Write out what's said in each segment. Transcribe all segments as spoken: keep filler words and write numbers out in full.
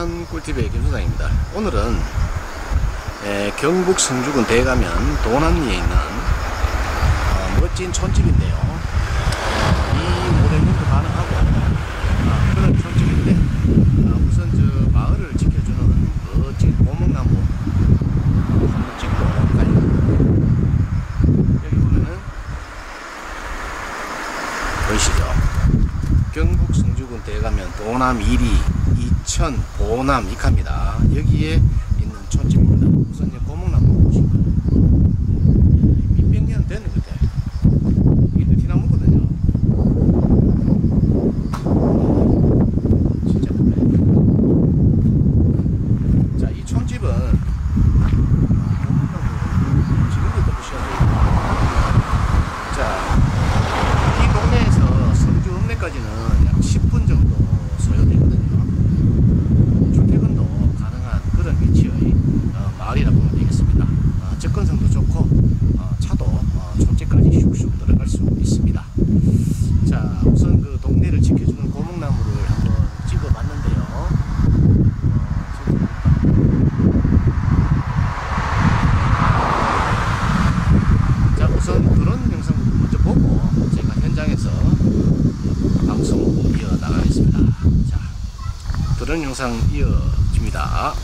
안녕하세요. 꿀팁의 김소장입니다. 오늘은 에, 경북 성주군 대가면 도남리에 있는 어, 멋진 촌집인데요. 어, 이 모델링도 가능하고 어, 그런 촌집인데 어, 우선 저 마을을 지켜주는 멋진 고목나무 한번 찍고 가요. 여기 보면은 보이시죠? 경북 성주군 대가면 도남 일 위 이천 보남 이카입니다. 여기에 있는 촌집입니다. 우선 이제 고목나무 보시고 몇백 년 되는 것 같아요. 이게 느티나무거든요. 진짜 좋네. 자, 이 촌집은 고목나무 지금부터 보셔야 돼요. 자, 이 동네에서 성주 읍내까지는 약 십 분 정도 소요되거든요. 출퇴근도 가능한 그런 위치의 어, 마을이라고 보면 되겠습니다. 어, 접근성도 좋고 어, 차도 어, 촌집까지 슉슉 들어갈 수 있습니다. 자, 우선 그 동네를 지켜주는 고목나무를 한번 찍어봤는데요. 어, 자, 우선 그런 영상부터 먼저 보고 제가 현장에서 방송 이어나가겠습니다. 자, 드론 영상 이어집니다.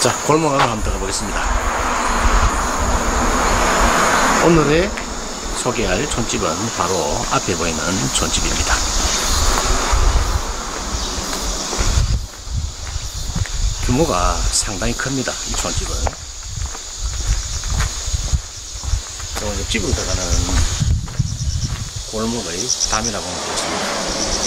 자, 골목 안으로 한번 들어가 보겠습니다. 오늘의 소개할 촌집은 바로 앞에 보이는 촌집입니다. 규모가 상당히 큽니다. 이 촌집은. 그리고 옆집으로 들어가는 골목의 담이라고 하면 되겠습니다.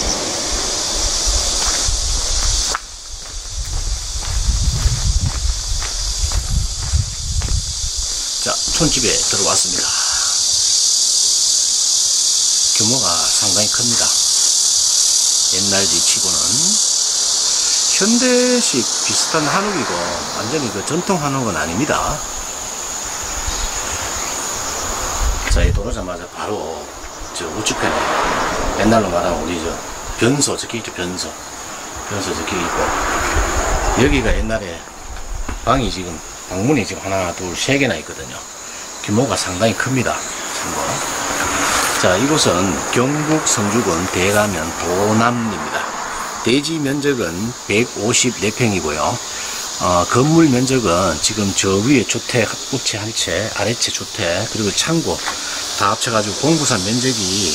자, 촌집에 들어왔습니다. 규모가 상당히 큽니다. 옛날 집치고는 현대식 비슷한 한옥이고 완전히 그 전통 한옥은 아닙니다. 자, 이 들어오자마자 바로 저 우측편에 옛날로 말하면 우리 저 변소 적혀있죠. 변소 변소 적혀있고, 여기가 옛날에 방이 지금 방문이 지금 하나 둘 세 개나 있거든요. 규모가 상당히 큽니다. 참고. 자, 이곳은 경북 성주군 대가면 도남입니다. 대지 면적은 백오십사 평이고요. 어, 건물 면적은 지금 저 위에 주택 우체 한 채, 아래채 주택, 그리고 창고 다 합쳐가지고 공부산 면적이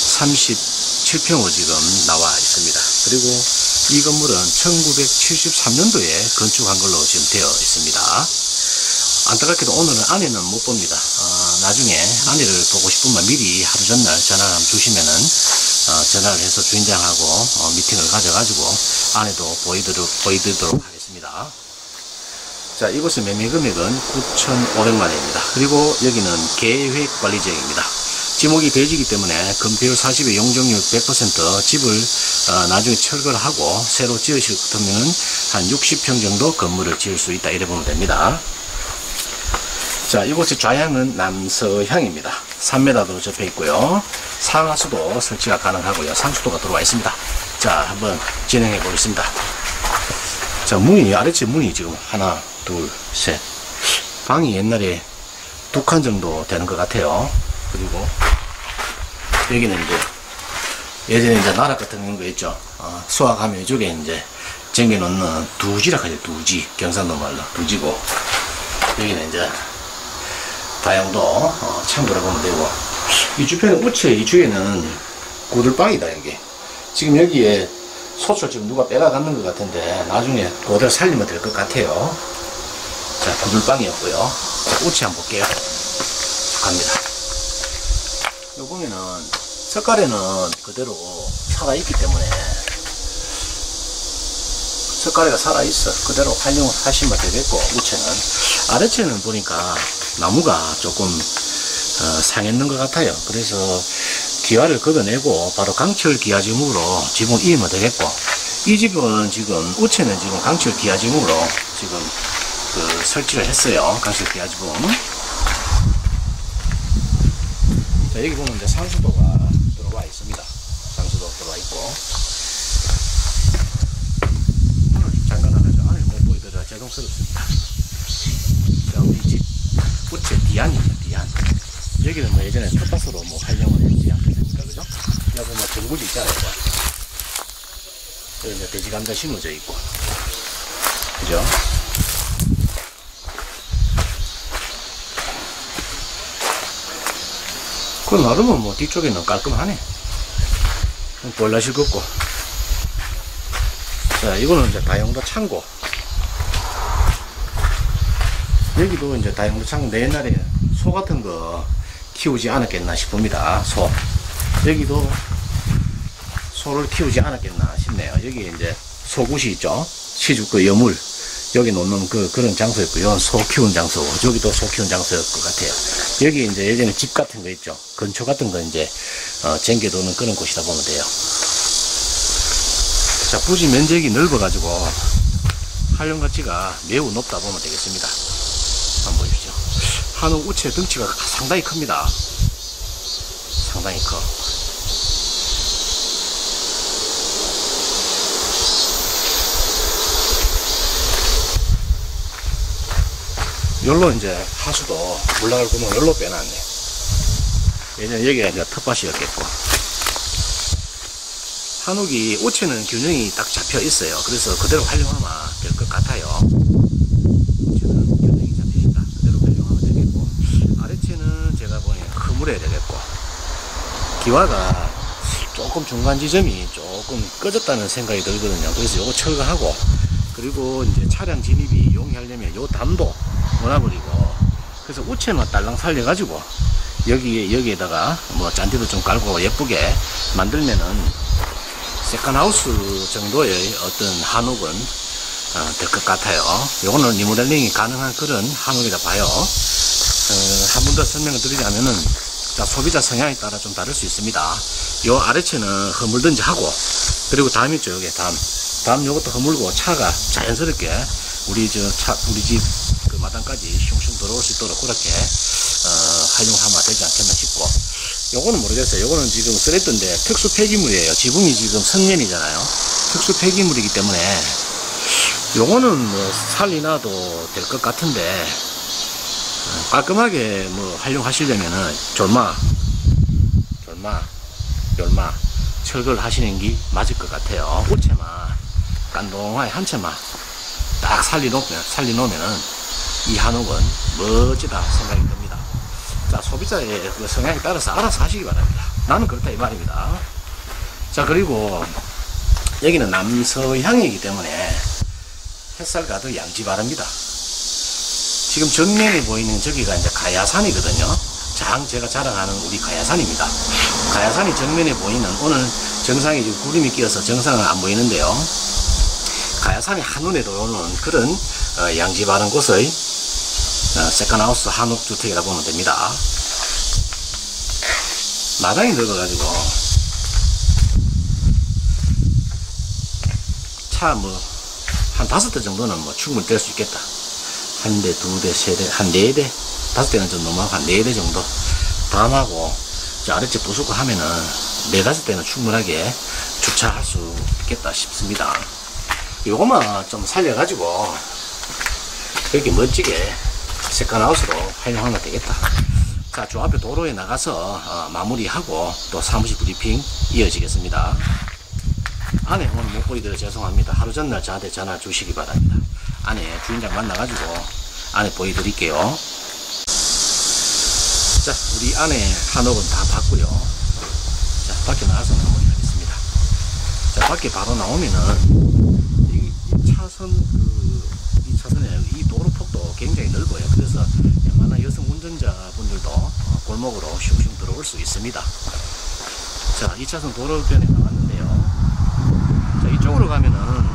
삼십칠 평으로 지금 나와 있습니다. 그리고 이 건물은 천구백칠십삼 년도에 건축한 걸로 지금 되어 있습니다. 안타깝게도 오늘은 아내는 못 봅니다. 어, 나중에 아내를 보고 싶으면 미리 하루 전날 전화를 한번 주시면은 어, 전화를 해서 주인장하고 어, 미팅을 가져가지고 아내도 보이도록, 보이도록 하겠습니다. 자, 이곳의 매매 금액은 구천오백만 원입니다. 그리고 여기는 계획관리지역입니다. 지목이 대지이기 때문에 건폐율 사십에 용적률 백 퍼센트, 집을 어, 나중에 철거를 하고 새로 지으실 것 같으면 한 육십 평 정도 건물을 지을 수 있다, 이래 보면 됩니다. 자, 이곳의 좌향은 남서향입니다. 삼 미터로 접해 있고요. 상하수도 설치가 가능하고요. 상수도가 들어와 있습니다. 자, 한번 진행해 보겠습니다. 자, 문이, 아래쪽 문이 지금 하나, 둘, 셋. 방이 옛날에 두 칸 정도 되는 것 같아요. 그리고 여기는 이제 예전에 이제 나락 같은 거 있죠. 어, 수확하면 이쪽에 이제 쟁여놓는 두지라 하죠. 두지. 경상도 말로 두지고, 여기는 이제 다용도 어, 창고라 보면 되고, 이 주변에 우체 이 주에는 구들방이다. 여기 지금 여기에 소출 지금 누가 빼가갖는 것 같은데 나중에 그대로 살리면 될 것 같아요. 자, 구들방이었고요. 자, 우체 한번 볼게요. 갑니다. 요 보면은 석가래는 그대로 살아있기 때문에, 석가래가 살아있어. 그대로 활용하시면 되겠고, 우체는. 아래채는 보니까 나무가 조금 어, 상했는 것 같아요. 그래서 기와를 걷어내고 바로 강철 기와지목으로 지붕 이으면 되겠고, 이 집은 지금 우체는 지금 강철 기와지목으로 지금 그 설치를 했어요. 강철 기와지붕. 자, 여기 보면 이제 상수도가 들어와 있습니다. 상수도 들어와 있고, 잠깐 나가죠. 안을 못 보이더라. 죄송스럽습니다. 자, 우리 집 우체 디안이죠. 디안. 여기는 뭐 예전에 텃밭으로 뭐 활용을 했지 않겠습니까? 그죠? 여기 뭐 전구지 있잖아요. 여기 이제 돼지 감자 심어져 있고, 그죠? 그 나름은 뭐 뒤쪽에는 깔끔하네. 보일러실 걷고. 자, 이거는 이제 다용도 창고. 여기도 이제 다용도 창고. 내 옛날에 소 같은 거 키우지 않았겠나 싶습니다. 소. 여기도 소를 키우지 않았겠나 싶네요. 여기 이제 소굿이 있죠. 시집 그 여물. 여기 놓는 그, 그런 장소였고요. 소 키운 장소. 여기도 소 키운 장소였을 것 같아요. 여기 이제 예전에 집 같은 거 있죠. 근처 같은 거 이제, 어, 쟁겨두는 그런 곳이다 보면 돼요. 자, 부지 면적이 넓어가지고 활용 가치가 매우 높다 보면 되겠습니다. 한번 보십시오. 한옥 우체 덩치가 상당히 큽니다. 상당히 커. 여기로 이제 하수도 물 나갈 구멍 여기로 빼놨네. 예전에 여기가 이제 텃밭이었겠고, 한옥이 우체는 균형이 딱 잡혀 있어요. 그래서 그대로 활용하면 될 것 같아요. 풀어야 되겠고, 기와가 조금 중간 지점이 조금 꺼졌다는 생각이 들거든요. 그래서 요거 철거하고, 그리고 이제 차량 진입이 용이하려면 요 담도 놓아버리고, 그래서 우체만 딸랑 살려가지고 여기에 여기에다가 뭐 잔디도 좀 깔고 예쁘게 만들면은 세컨하우스 정도의 어떤 한옥은 어, 될 것 같아요. 요거는 리모델링이 가능한 그런 한옥이다 봐요. 어, 한 번 더 설명을 드리자면은, 자, 소비자 성향에 따라 좀 다를 수 있습니다. 요 아래층은 허물든지 하고, 그리고 다음 있죠, 여기 다음. 다음 요것도 허물고 차가 자연스럽게 우리 저 차, 우리 집 그 마당까지 슝슝 들어올 수 있도록 그렇게, 어, 활용하면 되지 않겠나 싶고, 요거는 모르겠어요. 요거는 지금 쓰레던데 특수 폐기물이에요. 지붕이 지금 성면이잖아요. 특수 폐기물이기 때문에, 요거는 뭐 살리나도 될 것 같은데, 깔끔하게 뭐 활용하시려면은 졸마, 졸마, 열마 철거를 하시는 게 맞을 것 같아요. 우체만 깐동하게 한 채만 딱 살려놓으면, 살려놓으면은 이 한옥은 멋지다 생각이 듭니다. 자, 소비자의 그 성향에 따라서 알아서 하시기 바랍니다. 나는 그렇다 이 말입니다. 자, 그리고 여기는 남서향이기 때문에 햇살 가득 양지 바랍니다. 지금 정면에 보이는 저기가 이제 가야산이거든요. 장 제가 자랑하는 우리 가야산입니다. 가야산이 정면에 보이는, 오늘 정상에 지금 구름이 끼어서 정상은 안 보이는데요. 가야산이 한눈에 들어오는 그런 어, 양지 바른 곳의 어, 세컨하우스 한옥주택이라고 보면 됩니다. 마당이 넓어가지고 차 뭐 한 다섯 대 정도는 뭐 충분히 될 수 있겠다. 한 대, 두 대, 세 대, 한 네 대, 다섯 대는 좀 너무하고 한 네 대 정도 다음하고 저 아래쪽 부수고 하면은 네 다섯 대는 충분하게 주차할 수 있겠다 싶습니다. 요것만 좀 살려가지고 이렇게 멋지게 세컨하우스로 활용하면 되겠다. 자, 저 앞에 도로에 나가서 어, 마무리하고 또 사무실 브리핑 이어지겠습니다. 안에 오늘 못 보이더라 죄송합니다. 하루 전날 저한테 전화 주시기 바랍니다. 안에 주인장 만나가지고 안에 보여드릴게요. 자, 우리 안에 한옥은 다 봤고요. 자, 밖에 나가서 마무리하겠습니다. 자, 밖에 바로 나오면은 이, 이 차선 그 이 차선에 이 도로폭도 굉장히 넓어요. 그래서 웬만한 여성 운전자분들도 어, 골목으로 슝슝 들어올 수 있습니다. 자, 이 차선 도로변에 나왔는데요. 자, 이쪽으로 가면은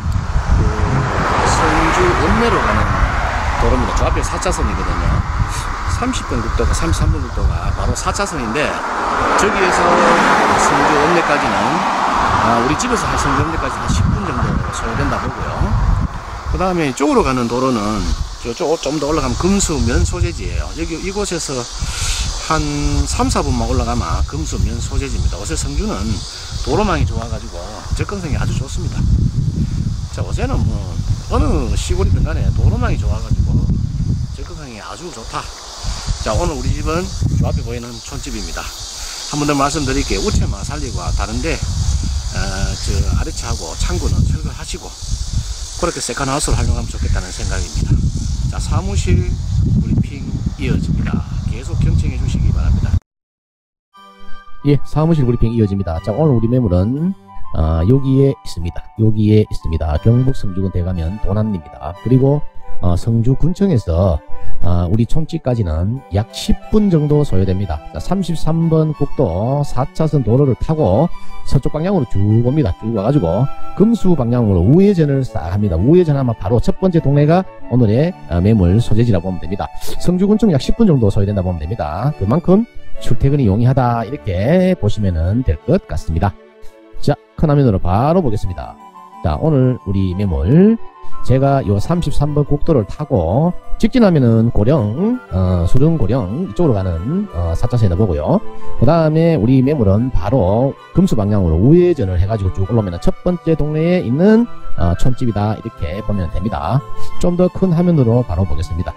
그 성주 읍내로 가는 도로입니다. 저 앞에 사 차선이거든요. 삼십 번 국도가 삼십삼 번 국도가 바로 사 차선인데, 저기에서 성주 읍내까지는 아, 우리 집에서 한 성주 읍내까지 한 십 분 정도 소요된다 보고요. 그 다음에 이쪽으로 가는 도로는 저쪽 좀 더 올라가면 금수면 소재지예요. 여기 이곳에서 한 삼, 사 분만 올라가면 금수면 소재지입니다. 어제 성주는 도로망이 좋아가지고 접근성이 아주 좋습니다. 자, 어제는 뭐 어느 시골이든 간에 도로망이 좋아가지고 접근성이 아주 좋다. 자, 오늘 우리 집은 저 앞에 보이는 촌집입니다. 한 번 더 말씀드릴게요. 우체만 살리고 다른데 어, 저 아래차하고 창구는 철거하시고 그렇게 세컨하우스를 활용하면 좋겠다는 생각입니다. 자, 사무실 브리핑 이어집니다. 계속 경청해 주시기 바랍니다. 예, 사무실 브리핑 이어집니다. 자, 오늘 우리 매물은 어, 여기에 있습니다. 여기에 있습니다. 경북 성주군 대가면 도남리입니다. 그리고 어, 성주 군청에서 어, 우리 촌집까지는 약 십 분 정도 소요됩니다. 자, 삼십삼 번 국도 사 차선 도로를 타고 서쪽 방향으로 쭉 옵니다. 쭉 와가지고 금수 방향으로 우회전을 싹 합니다. 우회전하면 바로 첫 번째 동네가 오늘의 어, 매물 소재지라고 보면 됩니다. 성주군청 약 십 분 정도 소요된다 보면 됩니다. 그만큼 출퇴근이 용이하다 이렇게 보시면 될 것 같습니다. 자, 큰 화면으로 바로 보겠습니다. 자, 오늘 우리 매물 제가 요 삼십삼 번 국도를 타고 직진하면은 고령, 어, 수릉 고령 이쪽으로 가는 어, 사 차선이다 보고요. 그 다음에 우리 매물은 바로 금수 방향으로 우회전을 해가지고 쭉 올라오면 첫 번째 동네에 있는 어, 촌집이다 이렇게 보면 됩니다. 좀 더 큰 화면으로 바로 보겠습니다.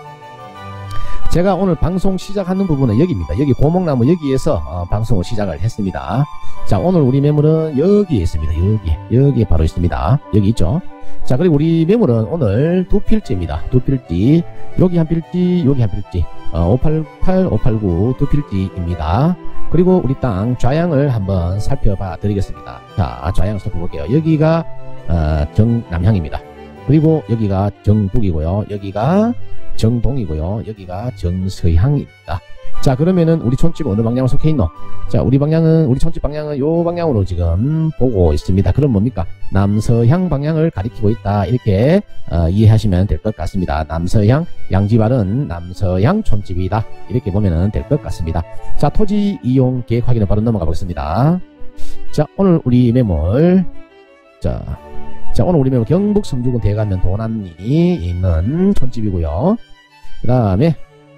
제가 오늘 방송 시작하는 부분은 여기입니다. 여기 고목나무 여기에서 어, 방송을 시작을 했습니다. 자, 오늘 우리 매물은 여기에 있습니다. 여기 여기에 바로 있습니다. 여기 있죠. 자, 그리고 우리 매물은 오늘 두 필지입니다. 두 필지. 여기 한 필지, 여기 한 필지. 어, 오팔팔, 오팔구 두 필지입니다. 그리고 우리 땅 좌향을 한번 살펴봐 드리겠습니다. 자, 좌향을 살펴볼게요. 여기가 어, 정남향입니다. 그리고 여기가 정북이고요. 여기가 정동이고요. 여기가 정서향입니다. 자, 그러면은 우리 촌집 어느 방향으로 속해 있노? 자, 우리 방향은, 우리 촌집 방향은 요 방향으로 지금 보고 있습니다. 그럼 뭡니까? 남서향 방향을 가리키고 있다. 이렇게 어, 이해하시면 될 것 같습니다. 남서향, 양지발은 남서향 촌집이다. 이렇게 보면 될 것 같습니다. 자, 토지 이용 계획 확인을 바로 넘어가 보겠습니다. 자, 오늘 우리 매물. 자, 자, 오늘 우리 매물 경북 성주군 대관면 도남리 있는 촌집이고요. 그 다음에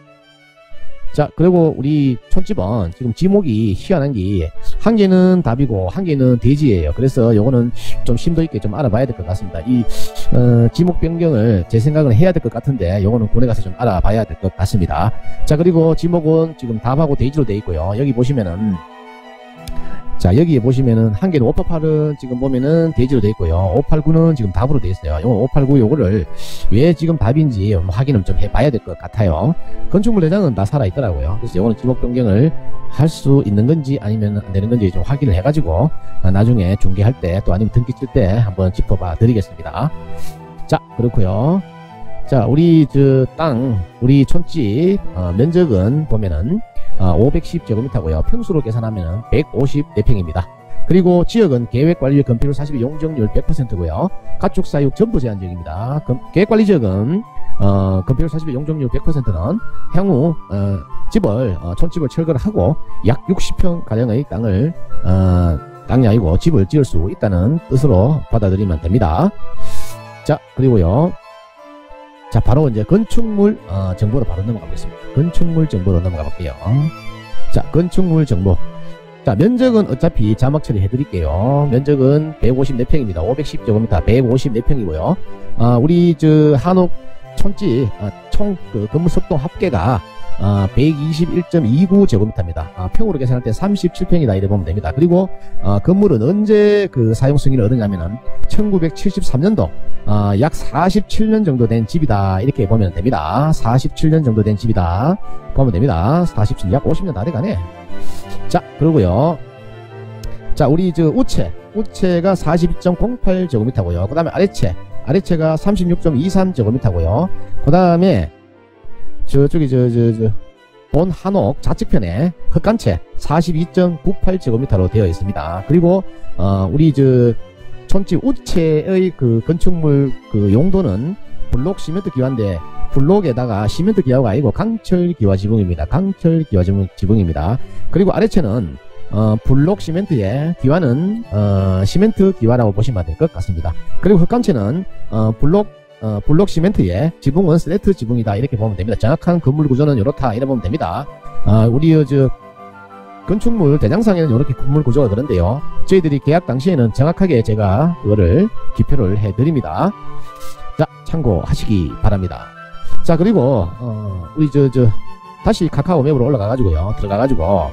자, 그리고 우리 촌집은 지금 지목이 희한한 게 한 개는 답이고 한 개는 대지예요. 그래서 요거는 좀 심도 있게 좀 알아봐야 될 것 같습니다. 이 어, 지목 변경을 제 생각은 해야 될 것 같은데 요거는 군에 가서 좀 알아봐야 될 것 같습니다. 자, 그리고 지목은 지금 답하고 대지로 되어 있고요. 여기 보시면은 자, 여기에 보시면은 한 개는 오팔팔은 지금 보면은 대지로 되어 있고요. 오팔구는 지금 답으로 되어 있어요. 요 오팔구 요거를 왜 지금 답인지 확인을 좀 해봐야 될 것 같아요. 건축물 대장은 다 살아있더라고요. 그래서 요거는 지목 변경을 할 수 있는 건지 아니면 안 되는 건지 좀 확인을 해가지고 나중에 중개할 때 또 아니면 등기 칠 때 한번 짚어봐 드리겠습니다. 자, 그렇고요. 자, 우리 저 땅, 우리 촌집 어, 면적은 보면은 어, 오백십 제곱미터고요. 평수로 계산하면 백오십사 평입니다. 그리고 지역은 계획관리 건폐율 사십이, 용적률 백 퍼센트고요. 가축사육 전부 제한 지역입니다. 계획관리지역은 어, 건폐율 사십이, 용적률 백 퍼센트는 향후 어, 집을 어, 촌집을 철거를 하고 약 육십 평 가량의 땅을 어, 땅이 아니고 집을 지을 수 있다는 뜻으로 받아들이면 됩니다. 자, 그리고요. 자, 바로 이제 건축물 어, 정보로 바로 넘어가겠습니다. 건축물 정보로 넘어가 볼게요. 자, 건축물 정보. 자, 면적은 어차피 자막 처리해 드릴게요. 면적은 백오십사 평입니다. 오백십 제곱미터 백오십사 평이고요. 아, 우리 저 한옥 촌집 아, 총 그 건물 석동 합계가 아, 백이십일 점 이구 제곱미터입니다. 아, 평으로 계산할 때 삼십칠 평이다 이래 보면 됩니다. 그리고 아, 건물은 언제 그 사용 승인을 얻었냐면은 천구백칠십삼 년도 아, 약 사십칠 년 정도 된 집이다 이렇게 보면 됩니다. 사십칠 년 정도 된 집이다 보면 됩니다. 사십칠 년, 약 오십 년 다 돼가네. 자, 그러고요. 자, 우리 저 우체 우체가 사십이 점 공팔 제곱미터고요. 그 다음에 아래체 아래체가 삼십육 점 이삼 제곱미터고요. 그 다음에 저쪽이 저 저 저 본 한옥 좌측편에 흑간체 사십이 점 구팔 제곱미터로 되어 있습니다. 그리고 어 우리 저 촌집 우체의 그 건축물 그 용도는 블록 시멘트 기와인데 블록에다가 시멘트 기와가 아니고 강철 기와 지붕입니다. 강철 기와 지붕, 지붕입니다. 그리고 아래체는 어 블록 시멘트의 기와는 어 시멘트 기와라고 보시면 될 것 같습니다. 그리고 흑간체는 어 블록 어, 블록 시멘트에 지붕은 슬래트 지붕이다 이렇게 보면 됩니다. 정확한 건물 구조는 이렇다 이래 보면 됩니다. 아, 우리 저 건축물 대장상에는 이렇게 건물 구조가 그런데요. 저희들이 계약 당시에는 정확하게 제가 그거를 기표를 해드립니다. 자, 참고하시기 바랍니다. 자, 그리고 어, 우리 저 저 다시 카카오 맵으로 올라가가지고요. 들어가가지고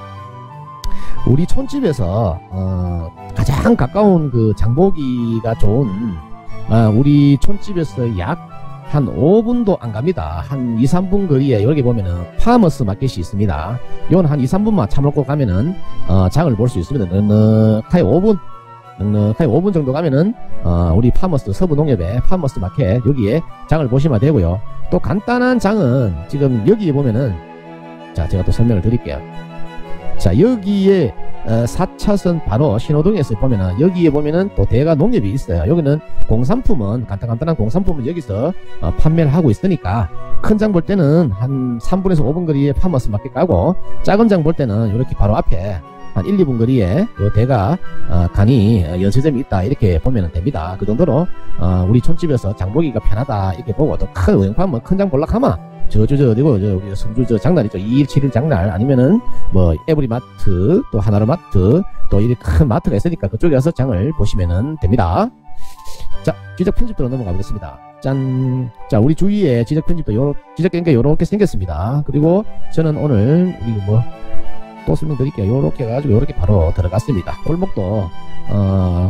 우리 촌집에서 어, 가장 가까운 그 장보기가 좋은 아, 우리 촌집에서 약 한 오 분도 안 갑니다. 한 이, 삼 분 거리에 여기 보면은 파머스 마켓이 있습니다. 이건 한 이, 삼 분만 차 먹고 가면은 어, 장을 볼 수 있습니다. 넉넉하게 오 분 넉넉하게 오 분 정도 가면은 어, 우리 파머스 서부농협의 파머스 마켓 여기에 장을 보시면 되고요. 또 간단한 장은 지금 여기에 보면은 자, 제가 또 설명을 드릴게요. 자, 여기에 어, 사 차선 바로 신호등에서 보면은 여기에 보면은 또 대가 농협이 있어요. 여기는 공산품은 간단간단한 공산품은 여기서 어, 판매를 하고 있으니까 큰 장 볼 때는 한 삼 분에서 오 분 거리에 파머스 마켓 가고 작은 장 볼 때는 이렇게 바로 앞에 한 일, 이 분 거리에 요 대가 어, 간이 어, 연세점이 있다 이렇게 보면 됩니다. 그 정도로 어, 우리 촌집에서 장 보기가 편하다 이렇게 보고 또 큰 의형판 큰 장 볼락 하면 저저 저 어디고 저 우리 성주 저 장날 있죠. 이 일, 칠 일 장날 아니면은 뭐 에브리마트 또 하나로마트 또 이렇게 큰 마트가 있으니까 그쪽에 가서 장을 보시면은 됩니다. 자, 지적 편집도로 넘어가 보겠습니다. 짠. 자, 우리 주위에 지적 편집도 요렇게 지적 된 게 요렇게 생겼습니다. 그리고 저는 오늘 우리 뭐 또 설명드릴게요. 요렇게 해가지고 요렇게 바로 들어갔습니다. 골목도 어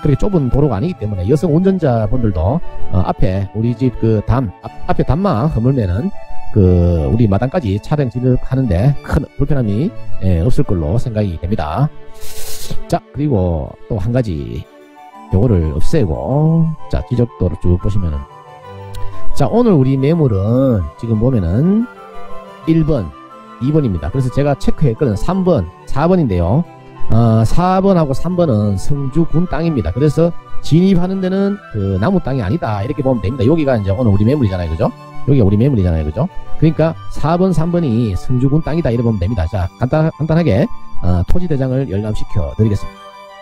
그렇게 좁은 도로가 아니기 때문에 여성 운전자분들도 어, 앞에 우리 집 그 담 앞에 담만 허물면은 그 우리 마당까지 차량 진입하는데 큰 불편함이 예, 없을 걸로 생각이 됩니다. 자, 그리고 또 한 가지 요거를 없애고, 자, 지적도를 쭉 보시면은, 자, 오늘 우리 매물은 지금 보면은 일 번, 이 번입니다. 그래서 제가 체크했거든. 삼 번, 사 번인데요. 어, 사 번하고 삼 번은 성주군 땅입니다. 그래서 진입하는 데는 그 나무 땅이 아니다, 이렇게 보면 됩니다. 여기가 이제 오늘 우리 매물이잖아요. 그죠? 여기가 우리 매물이잖아요. 그죠? 그러니까 사 번, 삼 번이 성주군 땅이다, 이렇게 보면 됩니다. 자, 간단, 간단하게 어, 토지대장을 열람시켜 드리겠습니다.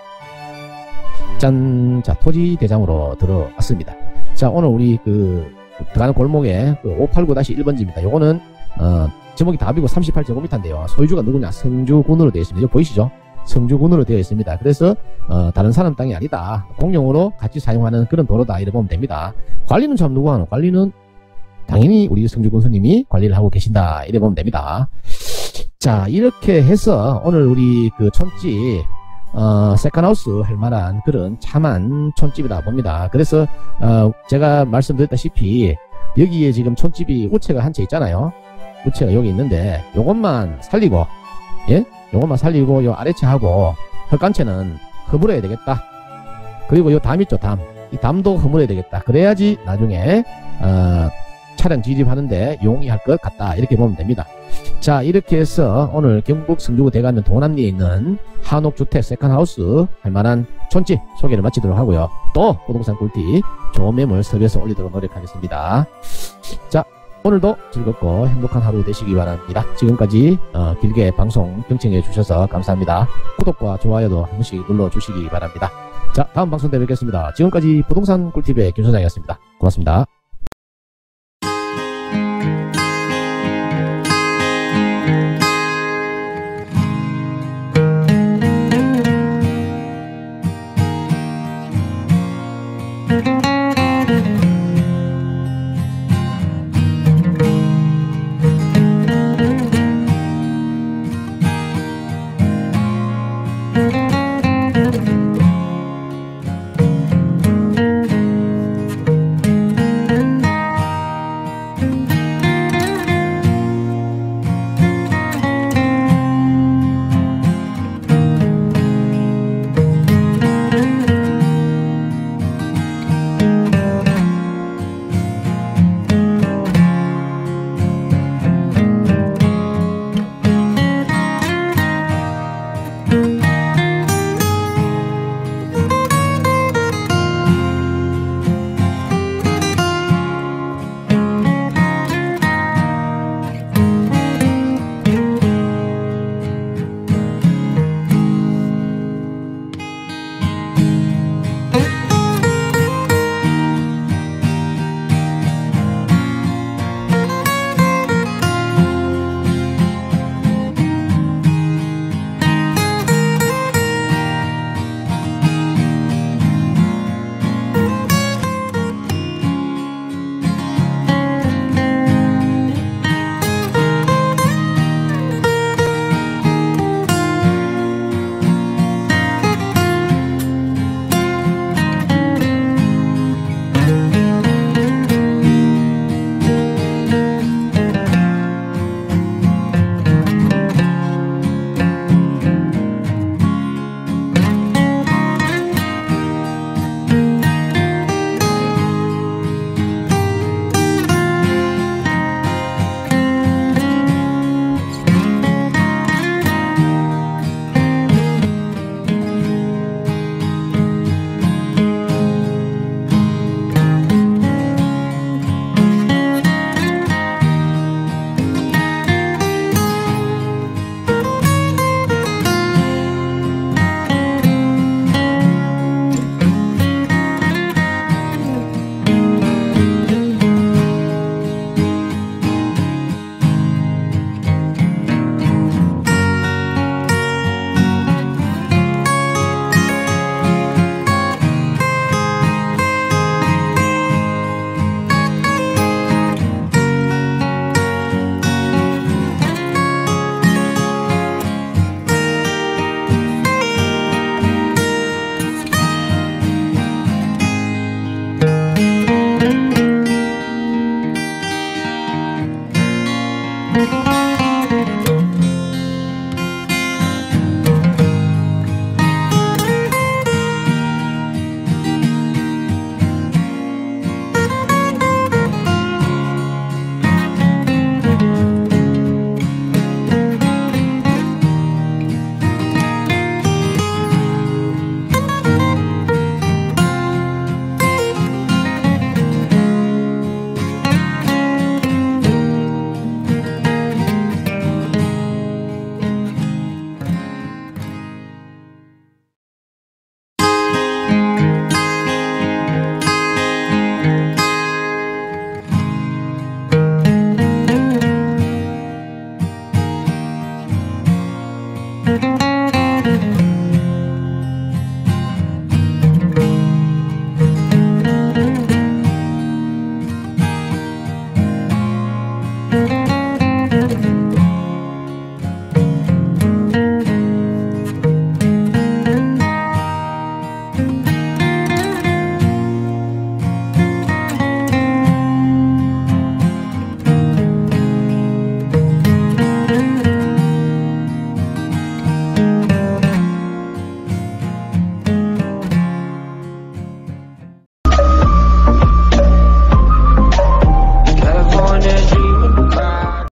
짠! 자, 토지대장으로 들어왔습니다. 자, 오늘 우리 그 들어가는 골목에 그 오팔구 일 번지입니다. 요거는 어, 제목이 답이고 삼십팔 제곱미터인데요. 소유주가 누구냐? 성주군으로 되어 있습니다. 이거 보이시죠? 성주군으로 되어 있습니다. 그래서 어, 다른 사람 땅이 아니다. 공용으로 같이 사용하는 그런 도로다, 이렇게 보면 됩니다. 관리는 참 누구 하노? 관리는 당연히 우리 성주군 스님이 관리를 하고 계신다, 이렇게 보면 됩니다. 자, 이렇게 해서 오늘 우리 그 촌집 어, 세컨하우스 할 만한 그런 참한 촌집이다 봅니다. 그래서 어, 제가 말씀드렸다시피 여기에 지금 촌집이 우체가 한 채 있잖아요. 우체가 여기 있는데 요것만 살리고, 예? 요것만 살리고 요 아래채하고 헐간채는 허물어야 되겠다. 그리고 요 담 있죠, 담. 이 담도 허물어야 되겠다. 그래야지 나중에 어, 차량 진입하는데 용이할 것 같다, 이렇게 보면 됩니다. 자, 이렇게 해서 오늘 경북 성주구 대관면 동남리에 있는 한옥주택 세컨하우스 할 만한 촌집 소개를 마치도록 하고요. 또 부동산 꿀팁 좋은 매물 서비스 올리도록 노력하겠습니다. 자, 오늘도 즐겁고 행복한 하루 되시기 바랍니다. 지금까지 어, 길게 방송 경청해 주셔서 감사합니다. 구독과 좋아요도 한 번씩 눌러주시기 바랍니다. 자, 다음 방송 때 뵙겠습니다. 지금까지 부동산 꿀팁의 김 소장이었습니다. 고맙습니다.